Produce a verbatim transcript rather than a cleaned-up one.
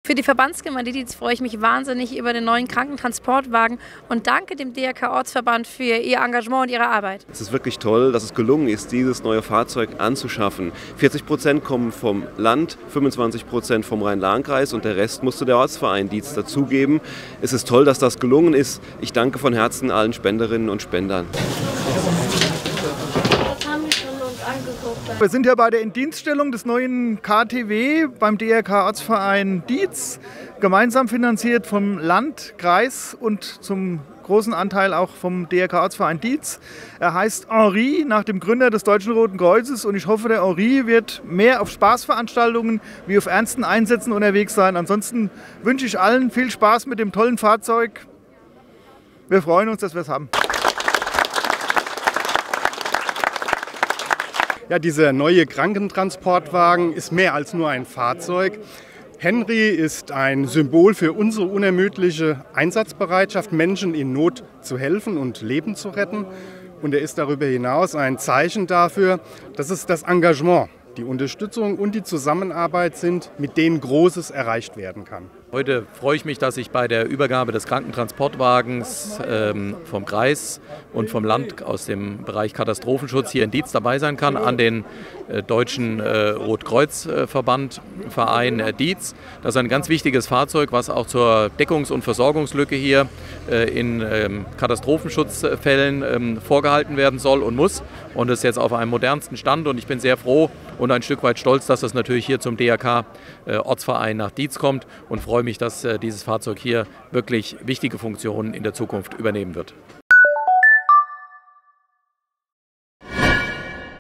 Für die Verbandsgemeinde Dietz freue ich mich wahnsinnig über den neuen Krankentransportwagen und danke dem D R K-Ortsverband für Ihr Engagement und Ihre Arbeit. Es ist wirklich toll, dass es gelungen ist, dieses neue Fahrzeug anzuschaffen. vierzig Prozent kommen vom Land, fünfundzwanzig Prozent vom Rhein-Lahn-Kreis und der Rest musste der Ortsverein Dietz dazugeben. Es ist toll, dass das gelungen ist. Ich danke von Herzen allen Spenderinnen und Spendern. Wir sind ja bei der Indienststellung des neuen K T W beim D R K-Ortsverein Dietz, gemeinsam finanziert vom Land, Kreis und zum großen Anteil auch vom D R K-Ortsverein Dietz. Er heißt Henri, nach dem Gründer des Deutschen Roten Kreuzes, und ich hoffe, der Henri wird mehr auf Spaßveranstaltungen wie auf ernsten Einsätzen unterwegs sein. Ansonsten wünsche ich allen viel Spaß mit dem tollen Fahrzeug. Wir freuen uns, dass wir es haben. Ja, dieser neue Krankentransportwagen ist mehr als nur ein Fahrzeug. Henri ist ein Symbol für unsere unermüdliche Einsatzbereitschaft, Menschen in Not zu helfen und Leben zu retten. Und er ist darüber hinaus ein Zeichen dafür, dass es das Engagement, die Unterstützung und die Zusammenarbeit sind, mit denen Großes erreicht werden kann. Heute freue ich mich, dass ich bei der Übergabe des Krankentransportwagens ähm, vom Kreis und vom Land aus dem Bereich Katastrophenschutz hier in Dietz dabei sein kann, an den äh, Deutschen äh, Rotkreuzverband, Verein äh, Dietz. Das ist ein ganz wichtiges Fahrzeug, was auch zur Deckungs- und Versorgungslücke hier äh, in ähm, Katastrophenschutzfällen ähm, vorgehalten werden soll und muss. Und ist jetzt auf einem modernsten Stand und ich bin sehr froh und ein Stück weit stolz, dass das natürlich hier zum D R K-Ortsverein nach Dietz kommt und freue mich, dass äh, dieses Fahrzeug hier wirklich wichtige Funktionen in der Zukunft übernehmen wird.